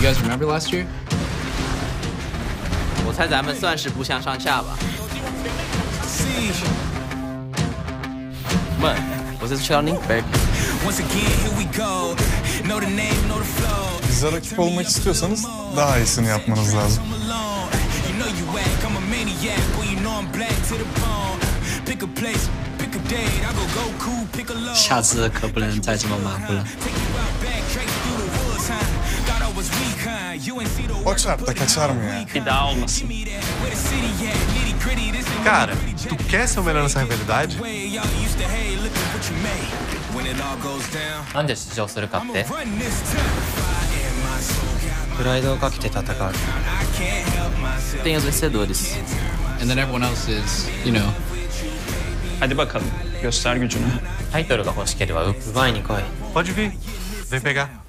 guys remember last year? 我猜咱们算是不相上下吧。 Man, was it Channing? Back. Bize rakip olmak istiyorsanız daha iyisini yapmanız lazım. O çarpta kaçar mı ya? Bir daha olmasın. Cara, tu quer ser o melhor nessa rivalidade? なんで出場するかって？プライドをかけて戦う。Tem os vencedores. And then everyone else is, you know. Hadi bakalım, göster gücünü. タイトルが欲しければ奪いに来い。 Pode vir, vem pegar.